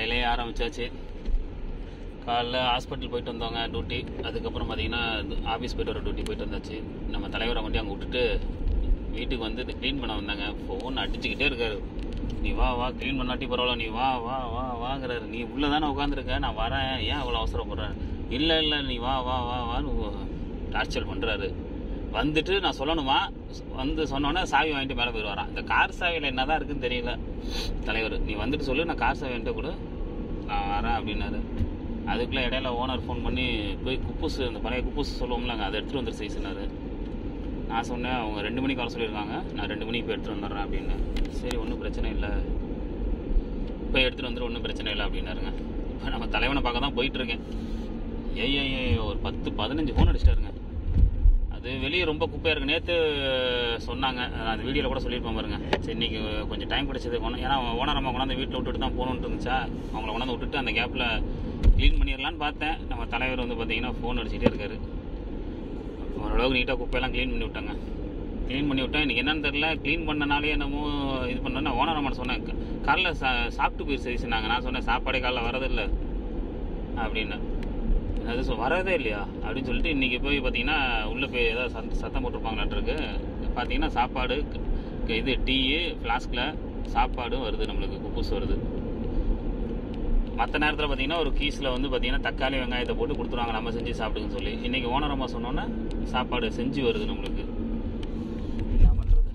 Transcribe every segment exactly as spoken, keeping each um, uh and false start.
காலையிலே ஆரம்பிச்சாச்சு. காலைல ஹாஸ்பிட்டல் போயிட்டு வந்தவங்க டியூட்டி, அதுக்கப்புறம் பார்த்தீங்கன்னா ஆஃபீஸ் போய்ட்டு வர டியூட்டி போயிட்டு வந்தாச்சு. நம்ம தலைவரை வண்டி அங்கே விட்டுட்டு வீட்டுக்கு வந்து இது க்ளீன் பண்ண வந்தாங்க. ஃபோன் அடிச்சுக்கிட்டே இருக்காரு. நீ வா வா க்ளீன் பண்ணாட்டி பரவாயில்ல, நீ வா வா வா வாங்கிறாரு. நீ உள்ளே தானே உட்காந்துருக்க, நான் வரேன், ஏன் அவ்வளோ அவசரப்படுறேன்? இல்லை இல்லை நீ வா வா வா வான்னு டார்ச்சர் பண்ணுறாரு. வந்துட்டு நான் சொல்லணுமா, வந்து சொன்னோன்னே சாவி வாங்கிட்டு மேலே போயிடுவாரான். இந்த கார் சாவியில் என்ன தான் இருக்குன்னு தெரியல தலைவர். நீ வந்துட்டு சொல்லு, நான் கார் சாவி வாங்கிட்டு கூட நான் வரேன் அப்படின்னாரு. அதுக்குள்ளே இடையில ஓனர் ஃபோன் பண்ணி போய் குப்பூஸ், அந்த பழைய குப்பூஸ் சொல்லுவோம்லங்க, அதை எடுத்துகிட்டு வந்துரு சைஸ்னாரு. நான் சொன்னேன் அவங்க ரெண்டு மணிக்கு வர சொல்லியிருக்காங்க, நான் ரெண்டு மணிக்கு போய் எடுத்துகிட்டு வந்துடுறேன் அப்படின்னு. சரி ஒன்றும் பிரச்சனை இல்லை, இப்போ எடுத்துகிட்டு வந்துடும், ஒன்றும் பிரச்சனை இல்லை அப்படின்னாருங்க. இப்போ நம்ம தலைவனை பார்க்க தான் போயிட்டுருக்கேன். ஏய் ஏய் ஒரு பத்து பதினஞ்சு ஃபோன் அடிச்சிட்டாருங்க. அது வெளியே ரொம்ப குப்பையாக இருக்குது. நேற்று சொன்னாங்க, அந்த வீடியோவில் கூட சொல்லியிருப்போம் பாருங்க. சரி இன்றைக்கி கொஞ்சம் டைம் கிடச்சது, ஏன்னா ஓனர் அம்மா கொண்டாந்து வீட்டில் விட்டுட்டு தான் போகணுன்ட்டு இருந்துச்சா, அவங்கள கொண்டாந்து விட்டுட்டு அந்த கேப்பில் க்ளீன் பண்ணிடலான்னு பார்த்தேன். நம்ம தலைவர் வந்து பார்த்தீங்கன்னா ஃபோன் அடிச்சுட்டே இருக்காரு. ஓரளவுக்கு நீட்டாக குப்பையெல்லாம் க்ளீன் பண்ணி விட்டாங்க. க்ளீன் பண்ணி விட்டேன். இன்றைக்கி என்னன்னு தெரில, க்ளீன் பண்ணனாலே என்னமோ இது பண்ணோன்னா ஓனர் அம்மா சொன்னேன், காலைல சா சாப்பிட்டு போய் சரிச்சுனாங்க. நான் சொன்னேன் சாப்பாடே காலைல வரதில்லை அப்படின்னு. அது சொ வரதே இல்லையா அப்படின்னு சொல்லிட்டு இன்றைக்கி போய் பார்த்தீங்கன்னா உள்ளே போய் ஏதாவது சத் சத்தம் போட்டிருப்பாங்களான்ருக்கு. பார்த்தீங்கன்னா சாப்பாடு, இது டீ ஃப்ளாஸ்கில் சாப்பாடும் வருது, நம்மளுக்கு குப்பூஸ் வருது. மற்ற நேரத்தில் பார்த்தீங்கன்னா ஒரு கீஸில் வந்து பார்த்தீங்கன்னா தக்காளி வெங்காயத்தை போட்டு கொடுத்துருவாங்க, நம்ம செஞ்சு சாப்பிடுங்கன்னு சொல்லி. இன்றைக்கி ஓனரமாக சொன்னோன்னே சாப்பாடு செஞ்சு வருது நம்மளுக்கு. என்ன பண்ணுறது?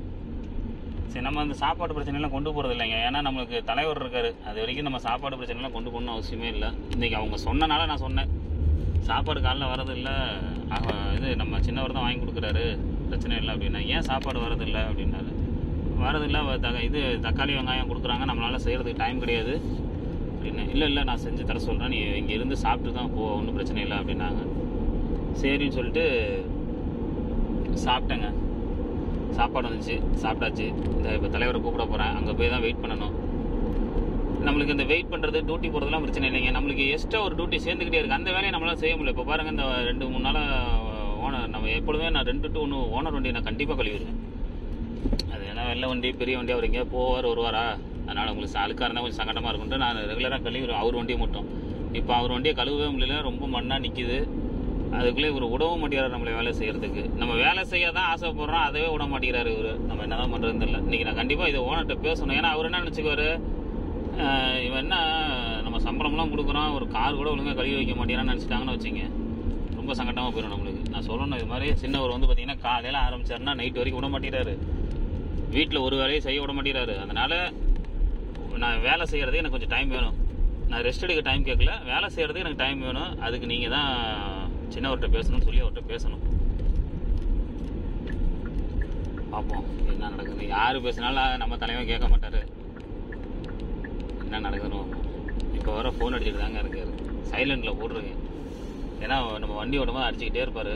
சரி நம்ம அந்த சாப்பாடு பிரச்சனைலாம் கொண்டு போகிறது இல்லைங்க, ஏன்னா நம்மளுக்கு தலைவர் இருக்கார். அது வரைக்கும் நம்ம சாப்பாடு பிரச்சனைலாம் கொண்டு போகணும்னு அவசியமே இல்லை. இன்றைக்கி அவங்க சொன்னனால நான் சொன்னேன், சாப்பாடு காலைல வரதில்லை, இது நம்ம சின்னவர் தான் வாங்கி கொடுக்குறாரு, பிரச்சனை இல்லை அப்படின்னா. ஏன் சாப்பாடு வரதில்லை அப்படின்னாரு. வரதில்லை த இது தக்காளி வெங்காயம் கொடுக்குறாங்க, நம்மளால் செய்கிறதுக்கு டைம் கிடையாது அப்படின்னு. இல்லை இல்லை நான் செஞ்சு தர சொல்கிறேன், நீ இங்கே இருந்து சாப்பிட்டு தான் போ, ஒன்றும் பிரச்சனை இல்லை அப்படின்னாங்க. சரின்னு சொல்லிட்டு சாப்பிட்டேங்க. சாப்பாடு வந்துச்சு, சாப்பிட்டாச்சு. இந்த இப்போ தலைவரை கூப்பிட போகிறேன், அங்கே போய் தான் வெயிட் பண்ணணும். நம்மளுக்கு இந்த வெயிட் பண்ணுறது, டியூட்டி போகிறதுலாம் பிரச்சனை இல்லைங்க. நம்மளுக்கு எக்ஸ்ட்ரா ஒரு டியூட்டி சேர்ந்துக்கிட்டே இருக்குது, அந்த வேலையை நம்மளால் செய்ய முடியல. இப்போ பாருங்கள், இந்த ரெண்டு மூணு நாளாக ஓனர் நம்ம எப்பொழுதுமே நான் ரெண்டு டு ஒன்று ஓனர் வண்டி நான் கண்டிப்பாக கழுவிடுவேன். அது ஏன்னா வெள்ளை வண்டி பெரிய வண்டி, அவர் எங்கேயா போவார் வருவாரா, அதனால் உங்களுக்கு அழுக்காக இருந்தால் கொஞ்சம் சங்கடமாக இருக்குன்ட்டு நான் ரெகுலராக கழுவிடுவேன் அவர் வண்டியை மட்டும். இப்போ அவர் வண்டியை கழுவவே முடியல, ரொம்ப மண்ணாக நிற்கிது. அதுக்குள்ளே இவர் விடவும் மாட்டேங்கிறார் நம்மளை வேலை செய்கிறதுக்கு. நம்ம வேலை செய்ய தான் ஆசைப்படுறோம், அதவே விட மாட்டேங்கிறாரு இவர். நம்ம என்ன தான் பண்ணுறதுன்னு தெரியல. இன்றைக்கி நான் கண்டிப்பாக இதை ஓனர்கிட்ட பேசணும். ஏன்னா அவர் என்ன நினச்சிக்குவார், இவன் என்ன நம்ம சம்பளம்லாம் கொடுக்குறான், ஒரு கார் கூட ஒழுங்காக கழுவி வைக்க மாட்டேங்கிறான்னு நினச்சிட்டாங்கன்னு வச்சுங்க, ரொம்ப சங்கடமாக போயிடும் நம்மளுக்கு. நான் சொல்லணும், இது மாதிரி சின்னவர் வந்து பார்த்தீங்கன்னா காலையில் ஆரம்பிச்சாருன்னா நைட் வரைக்கும் விட மாட்டேங்கிறாரு, வீட்டில் ஒரு வேலையை செய்ய விட மாட்டேங்கிறாரு. அதனால் நான் வேலை செய்கிறதுக்கு எனக்கு கொஞ்சம் டைம் வேணும். நான் ரெஸ்ட் எடுக்க டைம் கேட்கல, வேலை செய்கிறதுக்கு எனக்கு டைம் வேணும். அதுக்கு நீங்கள் தான் சின்னவர்கிட்ட பேசணும்னு சொல்லி அவர்கிட்ட பேசணும். பார்ப்போம் என்ன நடக்குது. யார் பேசினாலும் நம்ம தலைவன் கேட்க மாட்டார், என்ன நடக்குதுன்னு. இப்போ வர ஃபோன் அடிச்சுட்டு தாங்க இருக்காரு, சைலண்டில் போடுறீங்க. ஏன்னா நம்ம வண்டி ஓடும்போது அடிச்சுக்கிட்டே இருப்பார்.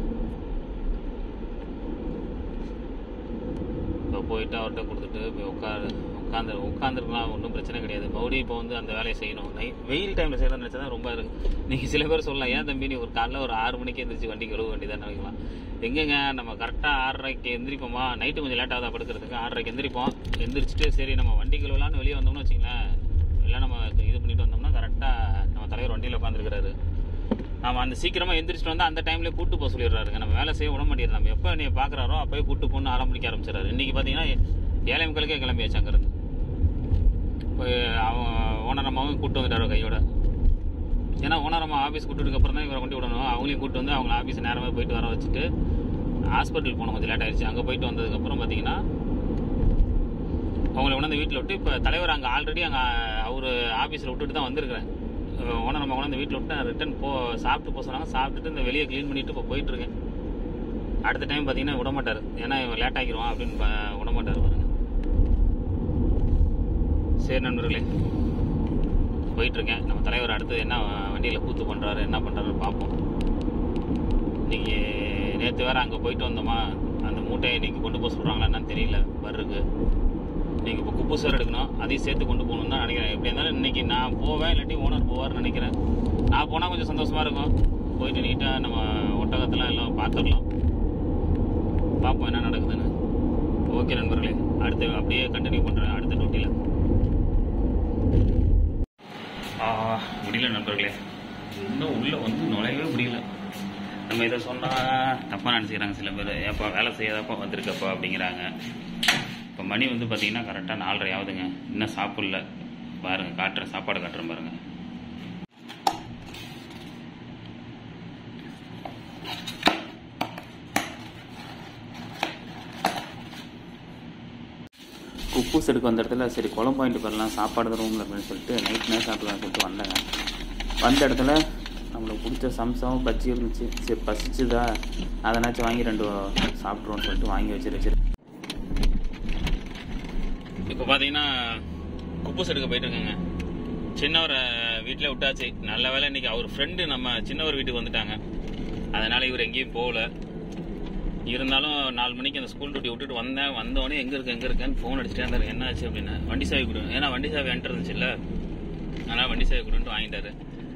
இப்போ போயிட்டு அவர்கிட்ட கொடுத்துட்டு போய் உட்காரு உட்காந்து உட்காந்துருக்கலாம், ஒன்றும் பிரச்சனை கிடையாது. மறுபடியும் இப்போ வந்து அந்த வேலையை செய்யணும். நைட் வெயில் டைமில் செய்யணும்னு நினச்சா தான் ரொம்ப இருக்குது. நீங்கள் சில பேர் சொல்லலாம், ஏன் தம்பி நீ ஒரு காலைல ஒரு ஆறு மணிக்கு எழுந்திரிச்சு வண்டி கழுவ வண்டி தான் நினைக்கலாம். எங்கேங்க நம்ம கரெக்டாக ஆறரைக்கு எந்திரிப்போமா, நைட்டு கொஞ்சம் லேட்டாக தான் படுக்கிறதுக்கு, ஆறரைக்கு எந்திரிப்போம். எந்திரிச்சிட்டு சரி நம்ம வண்டி கழுவலான்னு வெளியே வந்தோம்னு வச்சிங்களேன், எல்லாம் நம்ம இது பண்ணிட்டு வந்தோம்னா கரெக்டாக நம்ம தலைவர் வண்டியில் உட்காந்துருக்கிறாரு. நம்ம அந்த சீக்கிரமாக எந்திரிச்சிட்டு வந்தால் அந்த டைம்லேயே கூட்டு போக சொல்லிடுறாருங்க. நம்ம வேலை செய்ய விட மாட்டேங்குது. நம்ம எப்போ நீ பார்க்குறாரோ அப்போயே கூட்டு போகணுன்னு ஆரம்பிக்க ஆரம்பிச்சிடறாரு. இன்றைக்கி பார்த்தீங்கன்னா ஏழை மக்களுக்கே கிளம்பி வச்சாங்கிறது. இப்போ அவன் ஓனரம்மாவும் கூப்பிட்டு வந்துட்டார் கையோட. ஏன்னா ஓனரம்மா ஆஃபீஸ் கூப்பிட்டுக்கப்புறம் தான் இவரை கொண்டு விடணும். அவங்களையும் கூப்பிட்டு வந்து அவங்க ஆஃபீஸ் நேரமாக போயிட்டு வர வச்சுட்டு ஹாஸ்பிட்டல் போனோம், கொஞ்சம் லேட் ஆகிடுச்சு. அங்கே போயிட்டு வந்ததுக்கப்புறம் பார்த்தீங்கன்னா அவங்கள உணர்ந்து வீட்டில் விட்டு, இப்போ தலைவர் அங்கே ஆல்ரெடி அங்கே அவர் ஆஃபீஸில் விட்டுட்டு தான் வந்திருக்கிறேன். ஓனர் நம்ம கொண்டாந்து வீட்டில் விட்டு ரிட்டன் போ சாப்பிட்டு போக சொன்னாங்க. சாப்பிட்டுட்டு இந்த வெளியே க்ளீன் பண்ணிவிட்டு இப்போ போயிட்டுருக்கேன். அடுத்த டைம் பார்த்தீங்கன்னா விட மாட்டார், ஏன்னா இவன் லேட் ஆகிடுவான் அப்படின்னு விட மாட்டார் பாருங்க. சரி நண்பர்களே, போயிட்டுருக்கேன். நம்ம தலைவர் அடுத்தது என்ன வண்டியில் கூத்து பண்ணுறாரு, என்ன பண்ணுறாருன்னு பார்ப்போம். இன்றைக்கி நேற்று வேறு அங்கே போயிட்டு வந்தோமா, அந்த மூட்டையை இன்றைக்கி கொண்டு போக சொல்கிறாங்களா என்னன்னு தெரியல. வர்றதுக்கு நீங்கள் இப்போ குப்பூஸ் வேறு எடுக்கணும், அதையும் சேர்த்து கொண்டு போகணுன்னு தான் நினைக்கிறேன். எப்படி இருந்தாலும் இன்றைக்கி நான் போவேன், இல்லாட்டி ஓனர் போவார்னு நினைக்கிறேன். நான் போனால் கொஞ்சம் சந்தோஷமாக இருக்கும். போயிட்டு நீட்டாக நம்ம ஒட்டகத்தெல்லாம் எல்லாம் பார்த்துடலாம். பார்ப்போம் என்ன நடக்குதுன்னு. ஓகே நண்பர்களே, அடுத்து அப்படியே கண்டினியூ பண்ணுறேன் அடுத்த டியூட்டியில். முடியல நண்பர்களே, இன்னும் உள்ளே வந்து நுழையவே முடியல. நம்ம இதை சொன்னால் தப்பாக நினச்சிக்கிறாங்க சில பேர். ஏப்பா வேலை செய்யாதப்பா வந்திருக்கப்பா அப்படிங்கிறாங்க. இப்போ மணி வந்து பார்த்திங்கன்னா கரெக்டாக நாலரை ஆகுதுங்க, இன்னும் சாப்பிடல. பாருங்கள், காட்டுறேன், சாப்பாடு காட்டுறேன் பாருங்கள். குப்பூஸ் எடுக்க வந்த இடத்துல சரி குழம்பு வாங்கிட்டு வரலாம், சாப்பாடு ரூமில் அப்படின்னு சொல்லிட்டு நைட் நேரம் சாப்பிடலாம்னு சொல்லிட்டு வந்தேங்க. வந்த இடத்துல நம்மளுக்கு பிடிச்ச சம்சாவும் பஜ்ஜி இருந்துச்சு. சரி பசிச்சுதா, அதனாச்சும் வாங்கி ரெண்டு சாப்பிட்ருவோன்னு சொல்லிட்டு வாங்கி வச்சு வச்சு இப்போ பார்த்தீங்கன்னா குப்பூஸ் எடுக்க போயிட்டு இருக்கேங்க. சின்னவரை வீட்டில் விட்டாச்சு. நல்ல வேலை இன்றைக்கி அவர் ஃப்ரெண்டு நம்ம சின்னவர் வீட்டுக்கு வந்துட்டாங்க. அதனால் இவர் எங்கேயும் போகல. இருந்தாலும் நாலு மணிக்கு அந்த ஸ்கூல் டியூட்டி விட்டுட்டு வந்தேன். வந்தோடனே எங்கே இருக்கு எங்கே இருக்கேன்னு ஃபோன் அடிச்சுட்டே இருந்தார். என்ன ஆச்சு அப்படின்னு. வண்டி சாவி கொடு, ஏன்னா வண்டி சாவி என்கிட்ட இருந்துச்சு இல்லை, அதனால் வண்டி சாவி கொடுன்ட்டு வாங்கிட்டாரு.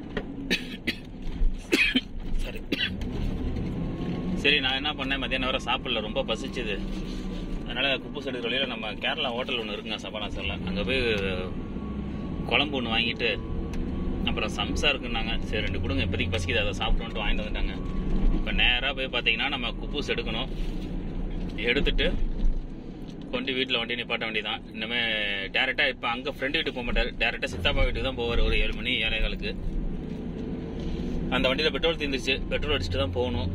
சரி சரி நான் என்ன பண்ணேன், மத்தியானம் வர சாப்பிடல, ரொம்ப பசிச்சுது. அதனால் குப்பூஸ் எடுக்கிற வழியில் நம்ம கேரளா ஹோட்டல் ஒன்று இருக்குங்க சபாநாசரில், அங்கே போய் குழம்பு ஒன்று வாங்கிட்டு அப்புறம் சம்சா இருக்குன்னாங்க. சரி ரெண்டு கொடுங்க, இப்போதைக்கு பசிக்குது, அதை சாப்பிட்டோன்ட்டு வாங்கிட்டு வந்துட்டாங்க. இப்போ நேராக போய் பார்த்தீங்கன்னா நம்ம குப்பூஸ் எடுக்கணும். எடுத்துட்டு கொண்டு வீட்டில் வண்டி நிப்பாட்ட வண்டி தான். இனிமேல் டேரெக்டாக இப்போ அங்கே ஃப்ரெண்டு வீட்டுக்கு போக மாட்டார், டேரெக்டாக சித்தாப்பா வீட்டுக்கு தான் போவார். ஒரு ஏழு மணி ஏழைகளுக்கு அந்த வண்டியில் பெட்ரோல் தீர்ந்துருச்சு, பெட்ரோல் அடிச்சுட்டு தான் போகணும்.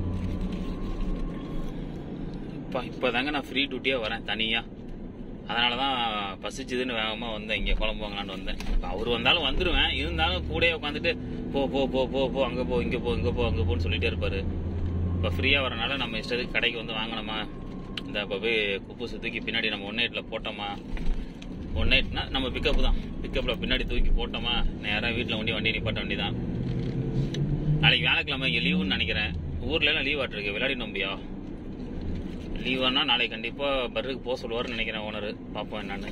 இப்போ இப்போ தாங்க நான் ஃப்ரீ டியூட்டியாக வரேன் தனியாக. அதனால தான் பசிச்சுதுன்னு வேகமாக வந்தேன், இங்கே குழம்பு வாங்கலான்னு வந்தேன். இப்போ அவர் வந்தாலும் வந்துடுவேன், இருந்தாலும் கூடயே உட்காந்துட்டு போ போ போ போ போ அங்கே போ இங்கே போ இங்கே போ அங்கே போன்னு சொல்லிகிட்டே இருப்பார். இப்போ ஃப்ரீயாக வரனால நம்ம இஷ்டத்துக்கு கடைக்கு வந்து வாங்கினோமா, இந்த இப்போ போய் குப்பூஸ் தூக்கி பின்னாடி நம்ம ஒன் நைட்டில் போட்டோமா, ஒன் நைட்னா நம்ம பிக்கப்பு தான், பிக்கப்பில் பின்னாடி தூக்கி போட்டோமா, நேராக வீட்டில் வண்டி வண்டி நிப்பாட்ட வண்டி தான். நாளைக்கு வியாழக்கிழமை இங்கே லீவுன்னு நினைக்கிறேன். ஊர்லலாம் லீவ் ஆட்டிருக்கு, விளையாடி நம்பியா லீவானா நாளைக்கு கண்டிப்பாக பர்ருக்கு போக சொல்லுவார்னு நினைக்கிறேன் ஓனர். பார்ப்போம் என்னன்னு.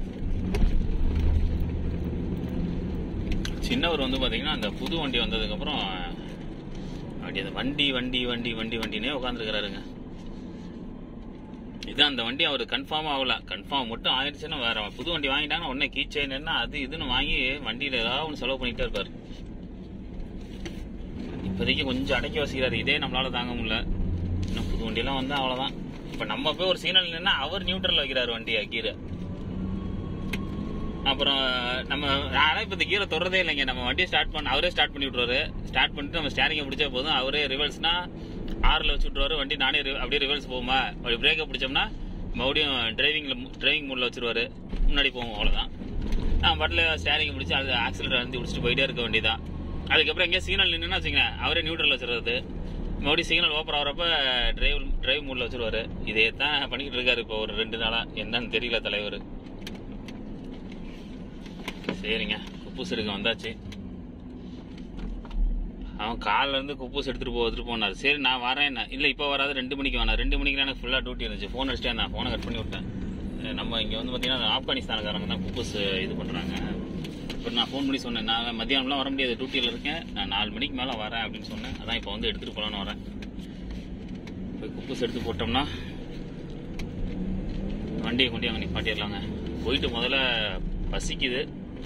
சின்னவர் வந்து பார்த்தீங்கன்னா அந்த புது வண்டி வந்ததுக்கப்புறம் அப்படி அந்த வண்டி வண்டி வண்டி வண்டி வண்டினே உட்காந்துருக்கிறாருங்க. இதுதான் அந்த வண்டி அவர் கன்ஃபார்ம் ஆகல. கன்ஃபார்ம் மட்டும் ஆயிடுச்சுன்னா வேற புது வண்டி வாங்கிட்டாங்கன்னா உடனே கீச்சைன்னா அது இதுன்னு வாங்கி வண்டியில் ஏதாவது ஒன்று செலவு பண்ணிகிட்டே இருப்பார். இப்போதைக்கு கொஞ்சம் அடக்கி வசிக்கிறாரு, இதே நம்மளால தாங்க முடியல. இன்னும் புது வண்டியெல்லாம் வந்து அவ்வளோதான். இப்போ நம்ம போய் ஒரு சிக்னல் நின்னா அவர் நியூட்ரல் வைக்கிறாரு வண்டியை, கீரை. அப்புறம் நம்ம ஆனால் இப்போ இந்த கீரை தொடரதே இல்லைங்க. நம்ம வண்டியை ஸ்டார்ட் பண்ண அவரே ஸ்டார்ட் பண்ணி விட்ருவாரு. ஸ்டார்ட் பண்ணிட்டு நம்ம ஸ்டேரிங்கை பிடிச்சா போதும், அவரே ரிவர்ஸ்னா ஆறில் வச்சு விட்ருவாரு. வண்டி நானே அப்படியே ரிவர்ஸ் போகுமா, அப்படி பிரேக்கை பிடிச்சோம்னா மறுபடியும் டிரைவிங்கில் டிரைவிங் மூடில் வச்சுருவாரு, முன்னாடி போவோம். அவ்வளோதான். நான் பாட்டில் ஸ்டேரிங்கை பிடிச்சி அது ஆக்சிலேட்டர் வந்து பிடிச்சிட்டு போயிட்டே இருக்க வேண்டியதான். அதுக்கப்புறம் எங்கேயா சிக்னல் நின்றுன்னா வச்சுங்க, அவரே நியூட்ரல் வச்சுருவாரு. மறுபடியும் சிக்னல் ஓப்பர் ஆகிறப்ப டிரைவ் டிரைவ் மூடில் வச்சுருவாரு. இதே தான் பண்ணிக்கிட்டு இருக்காரு இப்போ ஒரு ரெண்டு நாளாக. என்னன்னு தெரியல தலைவர். சரிங்க, குப்பூஸ் எடுக்க வந்தாச்சு. அவன் காலில் இருந்து குப்பூஸ் எடுத்துகிட்டு போ எடுத்துகிட்டு போனார். சரி நான் வரேன், இல்லை இப்போ வராது, ரெண்டு மணிக்கு வேணாம். ரெண்டு மணிக்கு எனக்கு ஃபுல்லாக டியூட்டி இருந்துச்சு. ஃபோன் அடிச்சிட்டே நான் ஃபோனை கட் பண்ணி விட்டேன். நம்ம இங்கே வந்து பார்த்தீங்கன்னா ஆப்கானிஸ்தானுக்காரங்க தான் குப்பூஸ் இது பண்ணுறாங்க. இப்போ நான் ஃபோன் பண்ணி சொன்னேன், நான் மத்தியானம்லாம் வர முடியாது, டியூட்டியில் இருக்கேன், நான் நாலு மணிக்கு மேலே வரேன் அப்படின்னு சொன்னேன். அதான் இப்போ வந்து எடுத்துகிட்டு போகலான்னு வரேன். போய் குப்பூஸ் எடுத்து போட்டோம்னா வண்டியை கொண்டு அங்கே நிப்பாட்டிடலாங்க. போயிட்டு முதல்ல பசிக்குது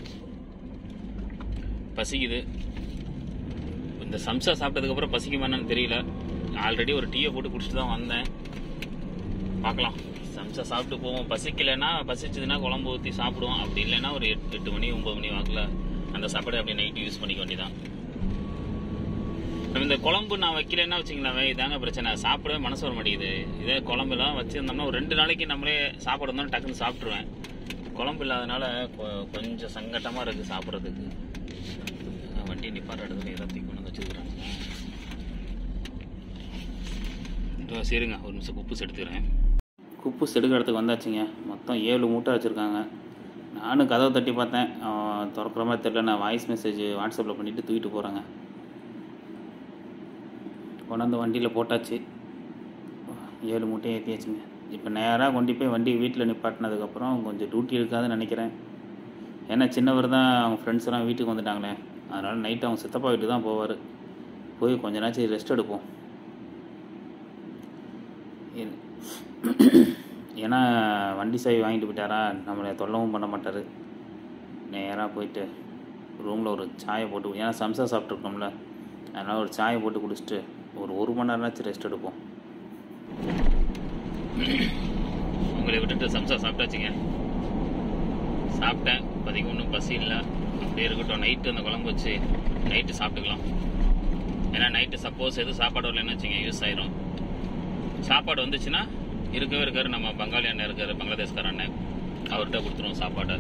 பசிக்குது இந்த சம்சா சாப்பிட்டதுக்கப்புறம் பசிக்குமான்னு தெரியல. ஆல்ரெடி ஒரு டீயை போட்டு குடிச்சிட்டு தான் வந்தேன். பார்க்கலாம், சம்சா சாப்பிட்டு போவோம். பசிக்கலைன்னா, பசிச்சதுன்னா குழம்பு ஊற்றி சாப்பிடுவோம். அப்படி இல்லைன்னா ஒரு எட்டு எட்டு மணி ஒம்பது மணி வாக்கில் அந்த சாப்பாடு அப்படியே நைட்டு யூஸ் பண்ணிக்க வேண்டியதான். இந்த குழம்பு நான் வைக்கலன்னா வச்சுங்களேன், இதாங்க பிரச்சனை, சாப்பிடவே மனசு வர மாட்டேங்குது. இதே குழம்புலாம் வச்சுருந்தோம்னா ஒரு ரெண்டு நாளைக்கு நம்மளே சாப்பாடு இருந்தாலும் டக்குன்னு சாப்பிட்ருவேன். குழம்பு இல்லாதனால கொஞ்சம் சங்கட்டமாக இருக்குது சாப்பிட்றதுக்கு. வண்டி நிப்பாட்ட இடத்துல எல்லாத்தையும் கொண்டு வந்து வச்சுருக்குறாங்க. சரிங்க, ஒரு நிமிஷம் குப்பூஸ் எடுத்துக்கிறேன். குப்பூஸ் எடுக்கிற இடத்துக்கு வந்தாச்சுங்க. மொத்தம் ஏழு மூட்டை வச்சுருக்காங்க. நானும் கதவை தட்டி பார்த்தேன், திறக்கிற மாதிரி தெரியல. நான் வாய்ஸ் மெசேஜ் வாட்ஸ்அப்பில் பண்ணிவிட்டு தூக்கிட்டு போகிறேங்க. கொண்டாந்து வண்டியில் போட்டாச்சு. ஏழு மூட்டையை ஏற்றியாச்சுங்க. இப்போ நேராக கொண்டு போய் வண்டி வீட்டில் நிப்பாட்டினதுக்கப்புறம் கொஞ்சம் டியூட்டி இருக்காதுன்னு நினைக்கிறேன். ஏன்னா சின்னவர் தான் அவங்க ஃப்ரெண்ட்ஸ்லாம் வீட்டுக்கு வந்துட்டாங்களே, அதனால் நைட்டு அவங்க சித்தப்பா வீட்டுக்கு தான் போவார். போய் கொஞ்ச நாச்சும் ரெஸ்ட் எடுப்போம். ஏன்னா வண்டி சாவி வாங்கிட்டு போயிட்டாரா, நம்மளை தொல்லவும் பண்ண மாட்டார். நேராக போயிட்டு ரூமில் ஒரு சாயை போட்டு, ஏன்னா சம்சா சாப்பிட்ருக்கோம்ல, அதனால் ஒரு சாயை போட்டு குடிச்சிட்டு ஒரு ஒரு மணி நேரம்னாச்சும் ரெஸ்ட் எடுப்போம். உங்களை விட்டுட்டு சம்சா சாப்பிட்டாச்சுங்க. சாப்பிட்டேன், இப்போதைக்கு ஒன்றும் பசி இல்லை, அப்படியே இருக்கட்டும். நைட்டு அந்த குழம்பு வச்சு நைட்டு சாப்பிட்டுக்கலாம். ஏன்னா நைட்டு சப்போஸ் எதுவும் சாப்பாடு வரலன்னு வச்சுங்க யூஸ் ஆயிரும். சாப்பாடு வந்துச்சுன்னா இருக்கவே இருக்காரு நம்ம பங்காளி அண்ணன் இருக்காரு, பங்களாதேஷ்கார அண்ணன், அவர்கிட்ட கொடுத்துருவோம் சாப்பாடை.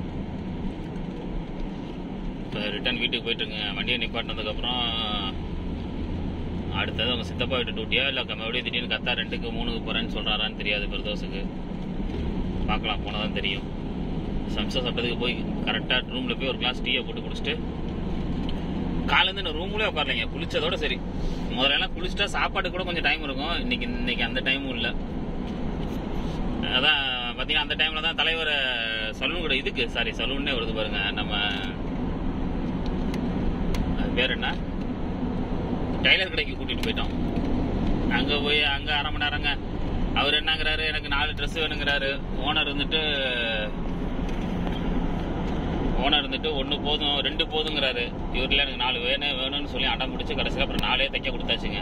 இப்போ ரிட்டர்ன் வீட்டுக்கு போயிட்டுருங்க. வண்டியை நிப்பாட்டினதுக்கப்புறம் அடுத்தது அவங்க சித்தப்பா வீட்டு டியூட்டியா இல்லை மறுபடியும் திடீர்னு கத்தா ரெண்டுக்கு மூணுக்கு போகிறேன்னு சொல்கிறாரான்னு தெரியாது. பிரதோஷுக்கு பார்க்கலாம், போனால் தான் தெரியும். சம்சா சாப்பிட்டதுக்கு போய் கரெக்டாக ரூமில் போய் ஒரு கிளாஸ் டீயை போட்டு குடிச்சிட்டு காலேருந்து நான் ரூம்லேயே உட்காரலைங்க, குளிச்சதோட சரி. முதல்ல குளிச்சுட்டா சாப்பாடு கூட கொஞ்சம் டைம் இருக்கும். இன்னைக்கு இன்னைக்கு அந்த டைமும் இல்லை. அதான் பார்த்தீங்கன்னா அந்த டைமில் தான் தலைவர் சலூன் கூட இதுக்கு சாரி சலூன்னே வருது பாருங்க, நம்ம அது பேர் என்ன டைலர் கடைக்கு கூட்டிகிட்டு போயிட்டோம். அங்கே போய் அங்கே அரை மணி நேரங்க. அவர் என்னங்கிறாரு, எனக்கு நாலு ட்ரெஸ் வேணுங்கிறாரு. ஓனர் இருந்துட்டு ஓனர் இருந்துட்டு ஒன்று போதும் ரெண்டு போதுங்கிறாரு. இவரில் எனக்கு நாலு வேணும் வேணும்னு சொல்லி அடம் பிடிச்சி கடைசியில் அப்புறம் நாலே தைக்க கொடுத்தாச்சுங்க.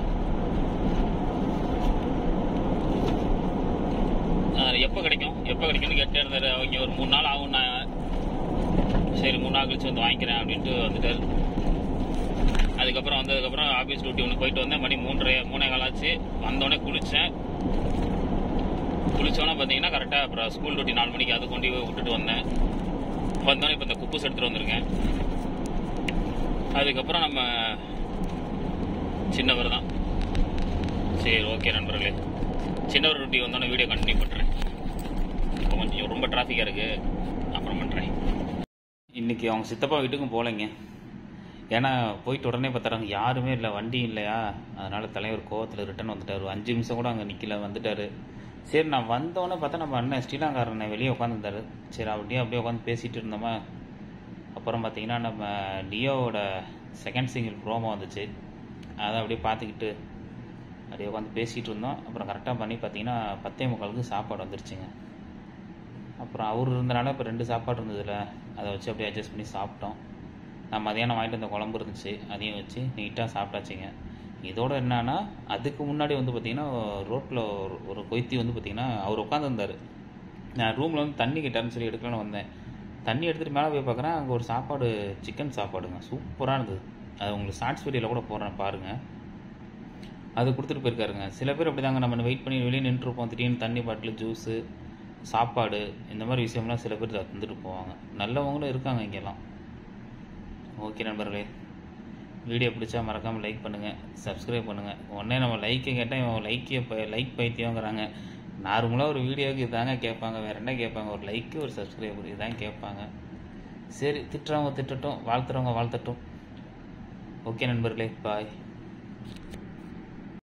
எப்போ கிடைக்கும் எப்போ கிடைக்கும்னு கேட்டே இருந்தார். அவங்க ஒரு மூணு நாள் ஆகும், நான் சரி மூணு நாள் கழிச்சு வந்து வாங்கிக்கிறேன் அப்படின்ட்டு வந்துட்டார். அதுக்கப்புறம் வந்ததுக்கப்புறம் ஆஃபீஸ் டியூட்டி ஒன்று போயிட்டு வந்தேன். மணி மூன்றரை மூணே கால் ஆச்சு. வந்தோடனே குளித்தேன். குளித்தோன்னே பார்த்தீங்கன்னா கரெக்டாக அப்புறம் ஸ்கூல் டியூட்டி நாலு மணிக்கு அது கொண்டு போய் விட்டுட்டு வந்தேன். வந்தோடனே இப்போ இந்த குப்பூஸ் எடுத்துகிட்டு வந்திருக்கேன். அதுக்கப்புறம் நம்ம சின்னவர் தான். சரி ஓகே நண்பர்களே, சின்னவர் டியூட்டி வந்தோடனே வீடியோ கண்டினியூ பண்ணுறேன். இப்போ கொஞ்சம் ரொம்ப டிராஃபிக்காக இருக்குது, அப்புறம் பண்ணுறேன். இன்றைக்கி அவங்க சித்தப்பா வீட்டுக்கும் போகலைங்க. ஏன்னா போயிட்டு உடனே பார்த்துறாங்க யாருமே இல்லை, வண்டி இல்லையா, அதனால் தலைவர் கோவத்தில் ரிட்டன் வந்துட்டார். ஒரு அஞ்சு நிமிஷம் கூட அங்கே நிற்கல, வந்துட்டார். சரி நான் வந்தோடனே பார்த்தா நம்ம அண்ணன் ஸ்ரீலங்காரண்ணன் வெளியே உட்காந்துருந்தாரு. சரி அப்படியே அப்படியே உட்காந்து பேசிகிட்டு இருந்தோமா. அப்புறம் பார்த்தீங்கன்னா நம்ம டியோவோட செகண்ட் சிங்கிள் ப்ரோமோ வந்துச்சு. அதை அப்படியே பார்த்துக்கிட்டு அப்படியே உட்காந்து பேசிகிட்டு இருந்தோம். அப்புறம் கரெக்டாக பண்ணி பார்த்தீங்கன்னா பத்தே முக்காலுக்கு சாப்பாடு வந்துருச்சுங்க. அப்புறம் அவர் இருந்தனால இப்போ ரெண்டு சாப்பாடு இருந்ததில்ல, அதை வச்சு அப்படியே அட்ஜஸ்ட் பண்ணி சாப்பிட்டோம். நான் மதியானம் வாங்கிட்டு வந்த குழம்பு இருந்துச்சு, அதையும் வச்சு நீட்டாக சாப்பிட்டாச்சுங்க. இதோட என்னன்னா அதுக்கு முன்னாடி வந்து பார்த்திங்கன்னா ரோட்டில் ஒரு கொய்த்தி வந்து பார்த்திங்கன்னா அவர் உட்காந்துருந்தார். நான் ரூமில் வந்து தண்ணி கேட்டாருன்னு சொல்லி எடுக்கலான்னு வந்தேன். தண்ணி எடுத்துகிட்டு மேலே போய் பார்க்குறேன், அங்கே ஒரு சாப்பாடு சிக்கன் சாப்பாடுங்க, சூப்பராக இருந்தது. அது உங்களுக்கு ஷார்ட்ஸ் வீடியோவில் கூட போடுறேன் பாருங்கள். அது கொடுத்துட்டு போயிருக்காருங்க. சில பேர் அப்படி தாங்க, நம்ம வெயிட் பண்ணி வெளியே நின்றுருப்போம், திடீர்னு தண்ணி பாட்டில் ஜூஸு சாப்பாடு இந்த மாதிரி விஷயம்லாம் சில பேர் தந்துட்டு போவாங்க. நல்லவங்களும் இருக்காங்க இங்கெல்லாம். ஓகே நண்பர்களே, வீடியோ பிடிச்சா மறக்காமல் லைக் பண்ணுங்கள், சப்ஸ்கிரைப் பண்ணுங்கள். உடனே நம்ம லைக்கை கேட்டால் இவன் லைக்கே இப்போ லைக் பைத்தியங்கிறாங்க. நார்மலாக ஒரு வீடியோவுக்கு இதாங்க கேட்பாங்க, வேறு என்ன கேட்பாங்க, ஒரு லைக்கு ஒரு சப்ஸ்கிரைபர் இதான் கேட்பாங்க. சரி, திட்டுறவங்க திட்டட்டும், வாழ்த்துறவங்க வாழ்த்தட்டும். ஓகே நண்பர்களே, பாய்.